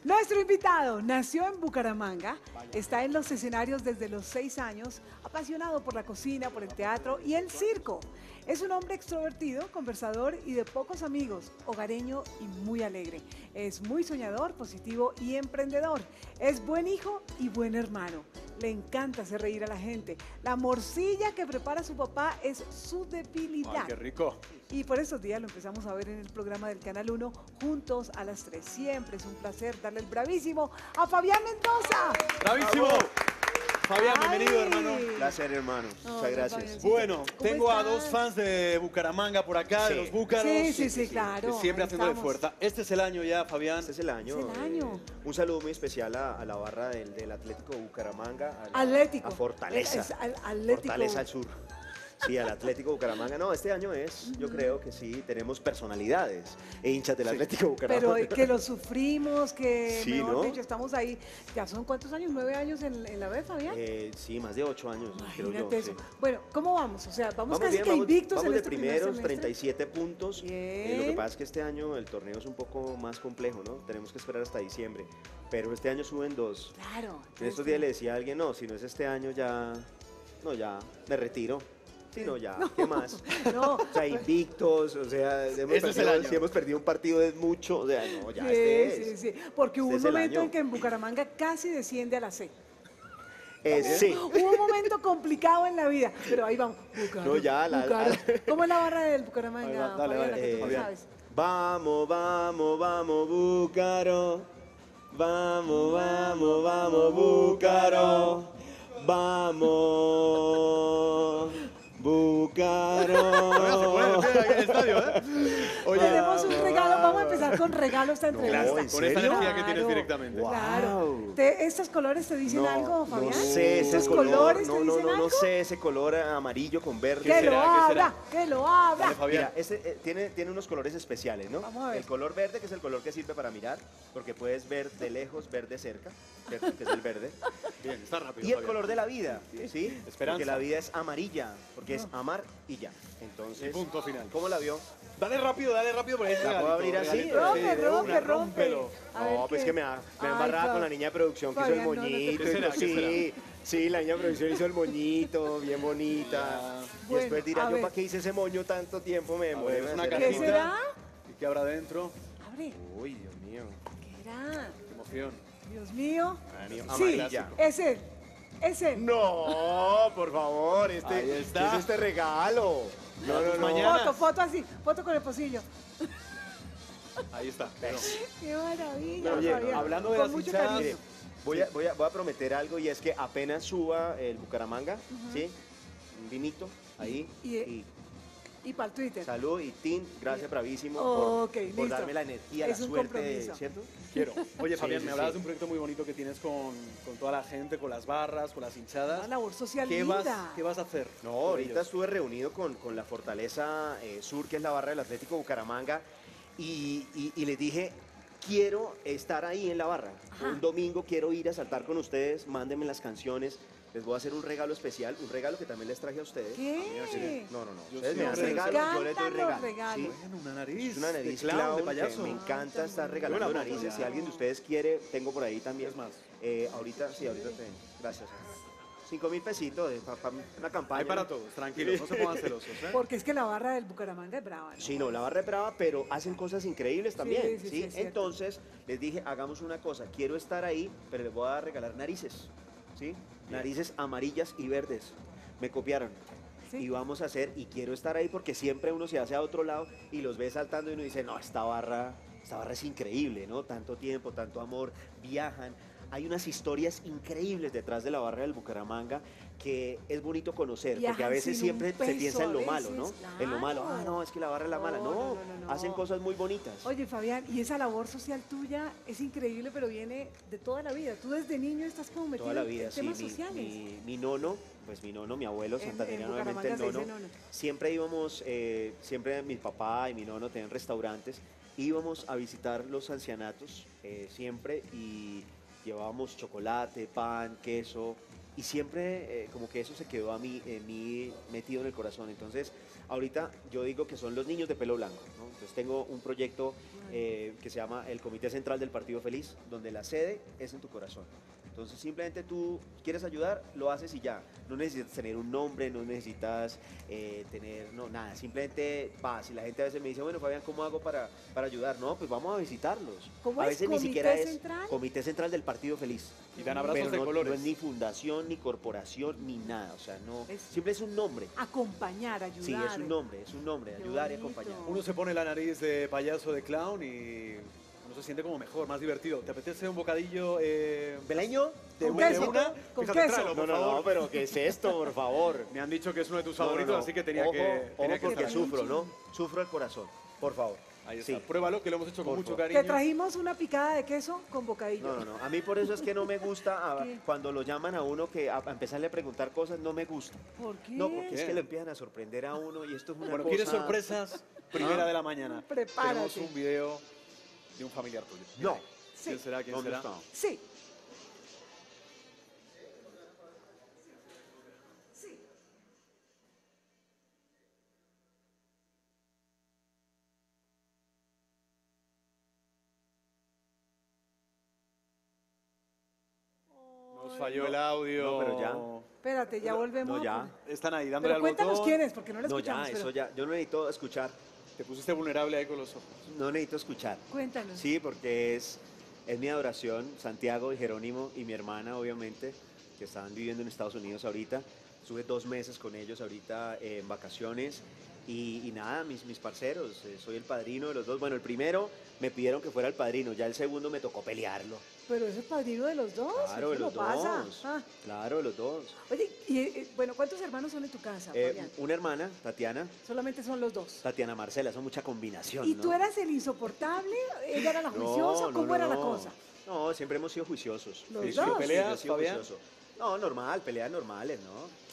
Nuestro invitado nació en Bucaramanga, está en los escenarios desde los 6 años, apasionado por la cocina, por el teatro y el circo. Es un hombre extrovertido, conversador y de pocos amigos, hogareño y muy alegre. Es muy soñador, positivo y emprendedor. Es buen hijo y buen hermano. Le encanta hacer reír a la gente. La morcilla que prepara su papá es su debilidad. ¡Ay, qué rico! Y por estos días lo empezamos a ver en el programa del Canal 1, juntos a las 3. Siempre es un placer darle el bravísimo a Fabián Mendoza. ¡Bravísimo! Fabian, bienvenido, Ay. hermano. Placer, hermano. Muchas gracias. Fabiancito. Bueno, ¿Cómo tengo a estás? dos fans de Bucaramanga por acá, de Sí. los búcaros. Sí, claro. Que siempre Ahí haciendo de estamos. fuerza. Este es el año ya, Fabián. Este es el año. Es el año. Un saludo muy especial a la barra del Atlético Bucaramanga. Atlético. A Fortaleza. Atlético. Fortaleza al sur. Sí, al Atlético Bucaramanga. No, este año yo creo que sí, tenemos personalidades e hinchas del Atlético Bucaramanga. Pero que lo sufrimos, que Sí, mejor ¿no? dicho, estamos ahí. ¿Ya son cuántos años? ¿9 años en la B, Fabián? Sí, más de 8 años, creo yo. Imagínate eso. Sí. Bueno, ¿cómo vamos? O sea, vamos casi bien, que invictos vamos en de este primer primeros, semestre. 37 puntos. Lo que Bien. pasa es que este año el torneo es un poco más complejo, ¿no? Tenemos que esperar hasta diciembre. Pero este año suben 2. Claro. En estos días le decía a alguien, no, si no es este año ya, no, ya me retiro. Sí, no, ya, ¿qué más? No. O sea, invictos, o sea, Este es el perdido, año. si hemos perdido un partido es mucho, o sea, no, ya Sí, este es. sí. Porque hubo un Este es el momento año. en que en Bucaramanga casi desciende a la C. Sí, Hubo un momento complicado en la vida, pero ahí vamos. Bucaro, No, ya, Bucaro. ¿Cómo es la barra del Ahí Bucaramanga, va, dale, Fabián, dale, que tú no Fabián. sabes? vamos, vamos, vamos, Búcaro. Vamos, vamos, vamos, Búcaro. Vamos, Búcaro. Oiga, se puede decir aquí en el estadio, ¿eh? Oye, Tenemos un regalo, vamos a empezar con regalo esta entrevista. ¿en con esta serio? energía que tienes Claro. directamente. Wow. Claro. ¿Estos colores te dicen algo, Fabián? No sé ese ¿Estos color, colores te no, dicen algo? no sé ese color amarillo con verde. Que lo será? ¿Qué abra, será? que lo abra. Dale, Fabián. Mira, este tiene unos colores especiales, ¿no? Vamos a ver. El color verde, que es el color que sirve para mirar, porque puedes ver de lejos, ver de cerca, ¿cierto? Que es el verde. Bien, está rápido, Y el Fabián. color de la vida, ¿sí? Esperanza. Porque la vida es amarilla, porque es amar y ya. Entonces, Y punto final. ¿cómo la vio? Dale rápido, porque es ¿La puedo abrir así? regalito. Rompe, Sí, de rompe, una, rompe. rómpelo. A ver No, pues qué- que me ha Ay, embarrado con la Fab- niña de producción que hizo el Fabián, no, no te moñito. ¿Qué será? ¿Qué Sí, sí, la niña de producción hizo el moñito, bien bonita. Y Bueno, después dirá a yo, ver. ¿para qué hice ese moño tanto tiempo? Me demoré. ver, es en una hacer ¿Qué así. cajita. será? ¿Y qué habrá dentro? Abre. Uy, Dios mío. ¿Qué era? Qué emoción. Dios mío. Mío, Sí, amarilla. ese. No, por favor, Ahí ¿qué está. es este regalo? No, no, no. Mañana. Foto así, foto con el pocillo. Ahí está. Bueno, Qué maravilla, No, oye, Fabián. hablando de Con las mucho hinchadas, cariño. Mire, voy a prometer algo y es que apenas suba el Bucaramanga, ¿sí? Un vinito ahí. Y para el Twitter. Salud y Tim, gracias bravísimo Ok, por listo. darme la energía, Es la un suerte, compromiso. ¿cierto? quiero. Oye, Sí, Fabián, sí, me hablabas sí. de un proyecto muy bonito que tienes con toda la gente, con las barras, con las hinchadas. Una labor social ¿Qué linda. vas a hacer? No, con ahorita ellos? estuve reunido con la Fortaleza Sur, que es la barra del Atlético Bucaramanga, y les dije, quiero estar ahí en la barra. Ajá. Un domingo quiero ir a saltar con ustedes, mándenme las canciones, les voy a hacer un regalo especial, un regalo que también les traje a ustedes. ¿Qué? No, no, no. Yo Ustedes me dan siempre- regalos, yo les doy encantan los regalos. regalos. ¿sí? Bueno, una nariz. Es una nariz de clown, de que payaso. me encanta estar regalando Una narices. foto. Si alguien de ustedes quiere, tengo por ahí también. Es más. Ahorita te gracias. 5.000 pesitos para una campaña. Hay para todos, tranquilos, no se pongan celosos. ¿eh? Porque es que la barra del Bucaramanga es brava, ¿no? Sí, no, la barra es brava, pero hacen cosas increíbles también. Sí, sí, Sí, sí, es cierto. Entonces les dije, hagamos una cosa, quiero estar ahí, pero les voy a regalar narices. ¿Sí? Narices amarillas y verdes. Me copiaron. Sí. Y vamos a hacer, y quiero estar ahí porque siempre uno se hace a otro lado y los ve saltando y uno dice, no, esta barra es increíble, ¿no? Tanto tiempo, tanto amor, viajan. Hay unas historias increíbles detrás de la barra del Bucaramanga que es bonito conocer, porque a Viajan veces sin un siempre se peso piensa en a lo malo, veces, ¿no? En lo malo, claro. no, es que la barra es la mala. No, No. hacen cosas muy bonitas. Oye, Fabián, y esa labor social tuya es increíble, pero viene de toda la vida. Tú desde niño estás como metido Toda la vida, en sí. temas sociales. Mi nono, mi abuelo, En- Santa en Teresa, obviamente el Bucaramanga se nono. dice nono. Siempre íbamos, siempre mi papá y mi nono tenían restaurantes. Íbamos a visitar los ancianatos siempre y llevábamos chocolate, pan, queso, y siempre como que eso se quedó a mí, en mí metido en el corazón. Entonces, ahorita yo digo que son los niños de pelo blanco, ¿no? Entonces tengo un proyecto que se llama el Comité Central del Partido Feliz, donde la sede es en tu corazón. Entonces simplemente tú quieres ayudar, lo haces y ya. No necesitas tener un nombre, no necesitas tener, no, nada. Simplemente vas. Y la gente a veces me dice, bueno, Fabián, ¿cómo hago para ayudar? No, pues vamos a visitarlos. ¿Cómo a es? veces ni ¿Comité siquiera Central? es Comité Central del Partido Feliz. Y dan abrazos Pero de no, colores. no es ni fundación, ni corporación, ni nada. O sea, no. Es- Siempre es un nombre. Acompañar, ayudar. Sí, es un nombre, Qué ayudar y bonito. acompañar. Uno se pone la nariz de payaso, de clown y uno se siente como mejor, más divertido. ¿Te apetece un bocadillo ¿Beleño? Con de queso, una? con Fíjate, queso. tráelo, por No, favor. pero ¿qué es esto, por favor? Me han dicho que es uno de tus No, no, favoritos, no. así que tenía Ojo, que ojo porque estar. sufro, ¿no? Sufro el corazón, por favor. Ahí está. Sí. Pruébalo, que lo hemos hecho con Por mucho favor. cariño. Te trajimos una picada de queso con bocadillo. No, no, no. A mí por eso es que no me gusta ¿Qué? cuando lo llaman a uno que a empezarle a preguntar cosas, no me gusta. ¿Por qué? No, porque es ¿Qué? que le empiezan a sorprender a uno y esto es una Bueno, cosa... ¿quieres sorpresas? Primera de la mañana. Prepárate. Tenemos un video de un familiar tuyo. No. ¿Quién será? ¿Quién ¿Dónde será? está? Sí. Sí. Nos falló el audio. No, pero ya. Espérate, ya volvemos. No, ya. Están ahí dándole Pero al cuéntanos botón. quién es, porque no lo No, escuchamos. ya, pero eso ya. Yo no necesito escuchar. Te pusiste vulnerable ahí con los ojos. No necesito escuchar. Cuéntanos. Sí, porque es mi adoración, Santiago y Jerónimo y mi hermana, obviamente, que están viviendo en Estados Unidos ahorita. Estuve 2 meses con ellos ahorita en vacaciones y nada, mis parceros, soy el padrino de los dos. Bueno, el primero me pidieron que fuera el padrino, ya el segundo me tocó pelearlo. Pero ese es padrino de los dos. Claro, de ¿qué los lo pasa? dos. Ah. Claro, de los dos. Oye, y bueno, ¿cuántos hermanos son en tu casa, Fabián? Una hermana, Tatiana, Solamente son los dos. Tatiana Marcela, son mucha combinación. ¿Y ¿no? tú eras el insoportable? ¿Ella era la juiciosa? No, ¿Cómo no, era la no. cosa? No, siempre hemos sido juiciosos. Los Sí, dos. sí, ¿Peleas, yo he sido Fabián? juicioso. No, normal, peleas normales, ¿no?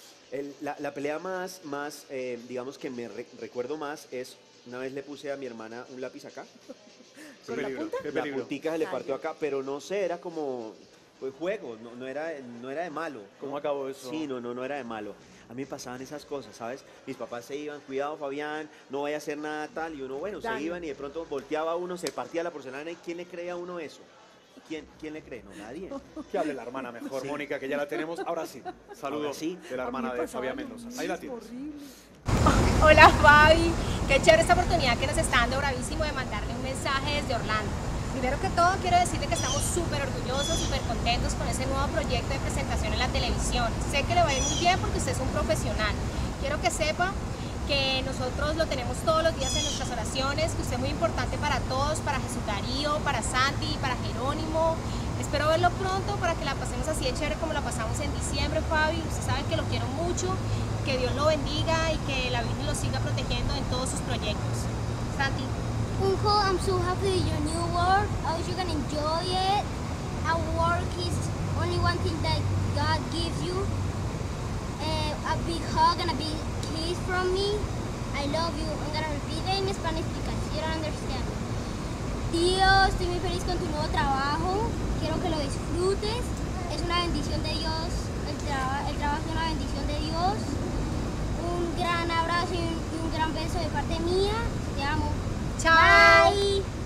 La pelea más digamos que me recuerdo más es, una vez le puse a mi hermana un lápiz acá, ¿Con la punta? Qué la peligro. puntica se le Ay, partió Dios. acá, pero no sé, era como pues, juego, no era de malo. ¿Cómo ¿no? acabó eso? Sí, no era de malo. A mí me pasaban esas cosas, ¿sabes? Mis papás se iban, cuidado Fabián, no vaya a hacer nada tal, y uno, bueno, Daño. se iban y de pronto volteaba uno, se partía la porcelana, ¿y quién le cree a uno eso? ¿Quién le cree? No, nadie. Que hable la hermana mejor, Sí. Mónica, que ya la tenemos. Ahora sí, saludos Ahora sí. de la A mí hermana me de pasaba Fabián lo Mendoza. Ahí la mismo, tienes. horrible. Hola Fabi, qué chévere esta oportunidad que nos está dando bravísimo de mandarle un mensaje desde Orlando. Primero que todo quiero decirle que estamos súper orgullosos, súper contentos con ese nuevo proyecto de presentación en la televisión. Sé que le va a ir muy bien porque usted es un profesional. Quiero que sepa que nosotros lo tenemos todos los días en nuestras oraciones, que usted es muy importante para todos, para Jesús Darío, para Santi, para Jerónimo. Espero verlo pronto para que la pasemos así de chévere como la pasamos en diciembre, Fabi. Usted sabe que lo quiero mucho, que Dios lo bendiga y que la Virgen lo siga protegiendo en todos sus proyectos. Santi. Uncle, I'm so happy with your new work. I wish you can enjoy it. Our work is only one thing that God gives you. A big hug and a big kiss from me. I love you. I'm gonna repeat it in Spanish because you don't understand. Tío, estoy muy feliz con tu nuevo trabajo. Quiero que lo disfrutes. Es una bendición de Dios. El trabajo es una bendición de Dios. Un gran abrazo y un gran beso de parte mía. Te amo. Chao. Bye.